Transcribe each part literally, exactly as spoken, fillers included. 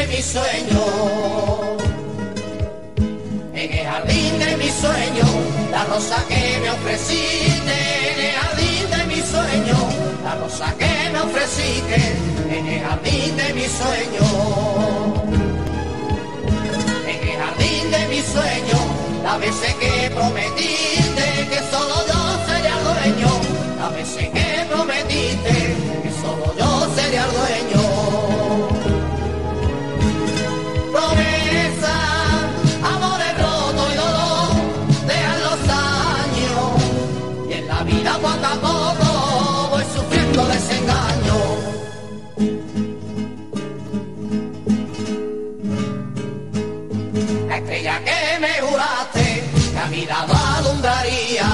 mi sueño, en el jardín de mi sueño, la rosa que me ofreciste, en el jardín de mi sueño, la rosa que me ofreciste, en el jardín de mi sueño, en el jardín de mi sueño, las veces que prometiste que solo yo sería el dueño, las veces que prometiste que solo yo sería el dueño. Promesa, amores rotos y dolor, dejan los años, y en la vida poco a poco voy sufriendo desengaño. La estrella que me juraste que a mi lado alumbraría,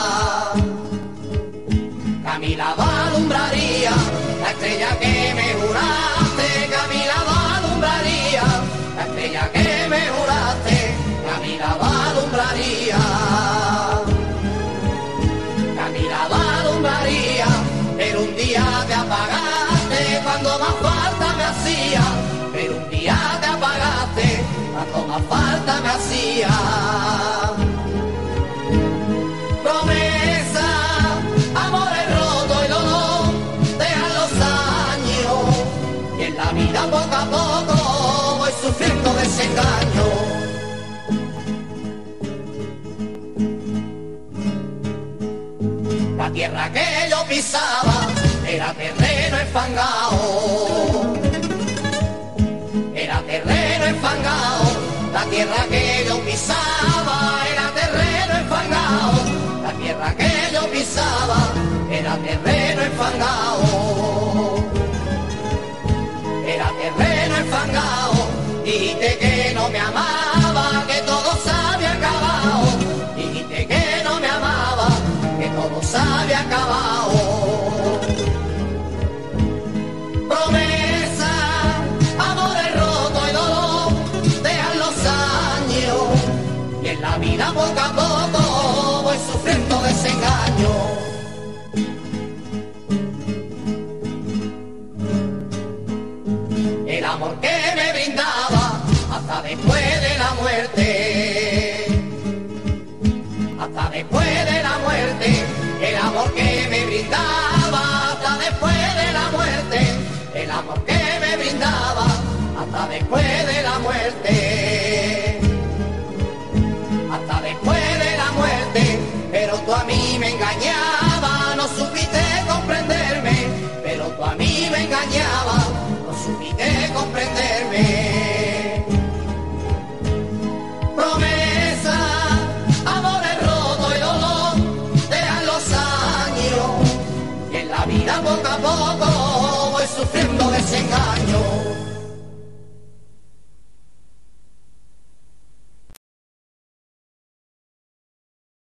que a mi lado alumbraría, la estrella que me juraste que a mi lado alumbraría, la estrella que me juraste que a mi lado alumbraría, que a mi lado alumbraría, pero un día te apagaste cuando más falta me hacía, pero un día te apagaste cuando más falta me hacía. Promesa, amores rotos y dolor, dejan los años, y en la vida poco a poco voy sufriendo desengaño. La tierra que yo pisaba era terreno enfangado, era terreno enfangado, la tierra que yo pisaba era terreno enfangado, la tierra que yo pisaba era terreno enfangado, era terreno enfangado, dijiste que no me amaba, que todo se había acabado, dijiste que no me amaba, que todo se había acabado. Promesa, amores rotos y dolor, dejan los años, y en la vida poco a poco voy sufriendo desengaño. El amor que me brindaba hasta después de la muerte, hasta después de la muerte, el amor que me brindaba hasta después de la muerte, el amor que me brindaba hasta después de la muerte, hasta después de la muerte, pero tú a mí me engañabas, no supiste comprenderme, pero tú a mí me engañabas, no supiste comprenderme. Promesa, amores rotos y dolor, dejan los años, y en la vida poco a poco voy sufriendo desengaño.